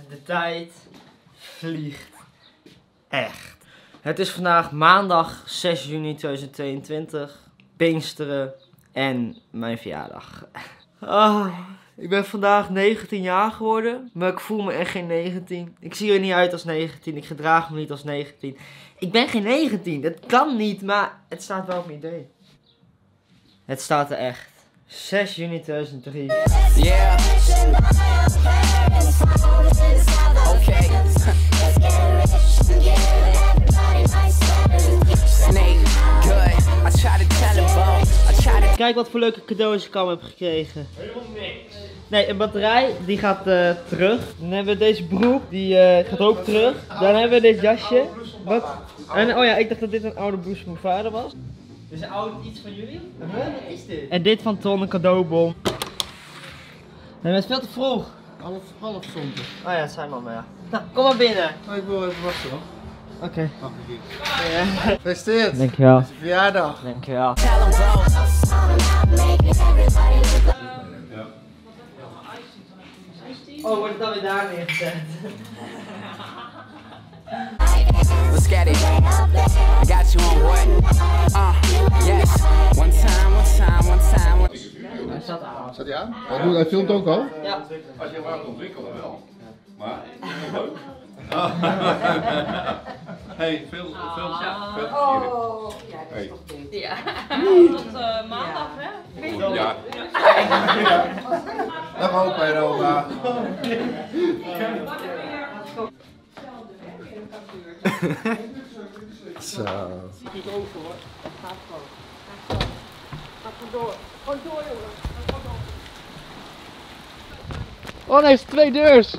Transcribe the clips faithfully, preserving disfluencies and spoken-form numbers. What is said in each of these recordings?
De tijd vliegt echt. Het is vandaag maandag zes juni tweeduizend tweeëntwintig, Pinksteren en mijn verjaardag. Oh, ik ben vandaag negentien jaar geworden, maar ik voel me echt geen negentien. Ik zie er niet uit als negentien, ik gedraag me niet als negentien. Ik ben geen negentien, dat kan niet, maar het staat wel op mijn idee. Het staat er echt. zes juni tweeduizend drie. Yeah. Okay. Snake, good. I try to tell him both. I try to. Kijk wat voor leuke cadeaus ik al heb gekregen. Helemaal niks. Nee, een batterij die gaat uh, terug. Dan hebben we deze broek, die uh, gaat ook terug. Dan hebben we dit jasje. Wat? En oh ja, ik dacht dat dit een oude blouse van mijn vader was. Is een oud iets van jullie? Huh? Wat is dit? En dit van Ton, een cadeaubon. Nee, het is veel te vroeg. Half, half zondag. Oh ja, het zijn mama, ja. Nou, kom maar binnen. Oh, ik wil even wachten hoor. Oké. Okay. Wacht even. Ja. Gefeliciteerd. Dankjewel. Het is je verjaardag. Dankjewel. Tell him both. Oh, wordt het dan weer daar neergezet? Let's get it. I got you on what? Uh, yes. One time, one time, one time. One... Hij staat aan. Staat hij aan? Hij, doet, hij filmt ook al? Ja. Als je wat ontwikkelen wel. Maar leuk. Hey, veel, veel, veel plezier. Oh, ja, dat is Hey. toch dit. Ja, tot uh, maandag hè? Ja. Dag opa en oma. Zo. Niet over hoor. Het gaat gewoon. Gaat gewoon. Gaat gewoon door. Gewoon door jongen. Gewoon door. Oh nee, het is twee deurs.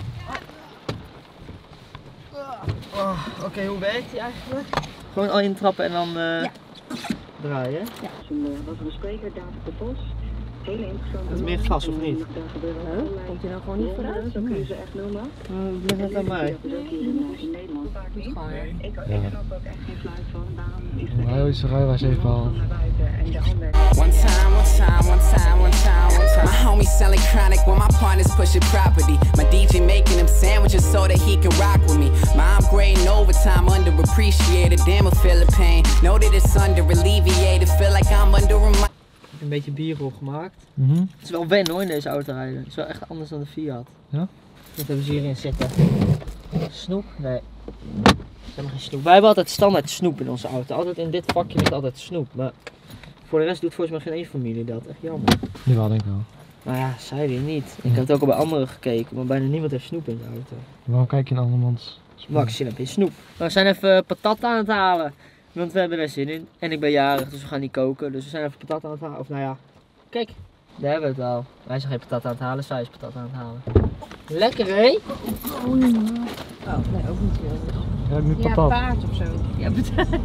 Oh, Oké, okay, hoe werkt die eigenlijk? Gewoon al intrappen en dan uh, ja. draaien? Ja, toen was er een spreker, David de Vos. Hele interessante. Dat is meer gas of niet? Huh? Komt hij nou gewoon niet vooruit? Zo kun je ze echt noemen. Uh, ligt het aan mij? Dat is ook hier in, in Nederland vaak niet. Gewoon, hè? Ik, ik snap ook echt geen fluit van. Daarom is de Hij is er was even al. naar buiten en de ander. One time, one time, one time, one time, one time. My homie selling chronic when my partners pushing property. My D J making him sandwiches so that he can rock with me. My I'm grading overtime, underappreciated. Damn, I feel the pain. Know that it's under alleviated. Feel like I'm under a mic. Een beetje bierrol gemaakt. Mm-hmm. Het is wel wennen hoor in deze auto rijden. Het is wel echt anders dan de Fiat. Ja? Wat hebben ze hierin zitten? Snoep? Nee. Ze hebben geen snoep. Wij hebben altijd standaard snoep in onze auto. Altijd in dit vakje ligt altijd snoep. Maar voor de rest doet volgens mij geen één familie dat. Echt jammer. Jawel, denk ik wel. Nou ja, zij die niet. Ik heb het ook al bij anderen gekeken, maar bijna niemand heeft snoep in de auto. Waarom kijk je in andermans? Max, je hebt geen snoep. We zijn even patat aan het halen. Want we hebben er zin in. En ik ben jarig, dus we gaan niet koken. Dus we zijn even patat aan het halen. Of nou ja, kijk, daar hebben we het al. Wij zijn geen patat aan het halen, zij is patat aan het halen. Lekker hé? Oh, nee, ook niet veel. Ja, nu Ja, patat. paard of zo. Ja, patat.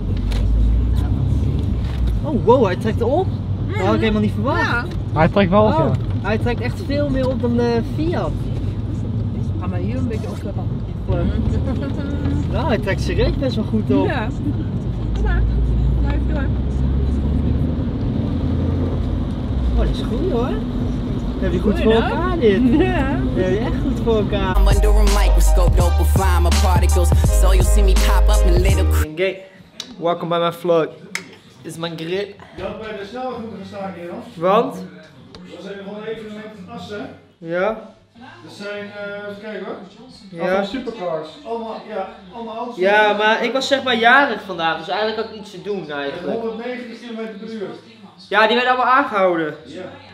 Oh wow, hij trekt op. Dat had ik helemaal niet verwacht. Ja. Hij trekt wel op, Oh, ja. hij trekt echt veel meer op dan de Fiat. Ga maar hier een beetje opklappen. Nou, hij trekt serieus best wel goed op. Ja. Kom maar. Ga even door. Oh, dat is goed hoor. Dat heb je goed Goeie, voor nou. elkaar dit. Ja. Dat heb je echt goed voor elkaar. I'm under a microscope, don't find my particles. So you'll see me pop up in little. Oké, welkom bij mijn vlog. Dit is mijn grip. Je had bij de snelweg moeten gaan staan, Gerald. Want? Dat zijn gewoon evenement in Assen. Ja. Dat zijn, uh, even kijken hoor. Ja. Allemaal supercars. Allemaal, ja, allemaal auto's. Ja, maar ik was zeg maar jarig vandaag, dus eigenlijk had ik iets te doen Met eigenlijk. honderdnegentig kilometer per uur. Ja, die werden allemaal aangehouden. Ja.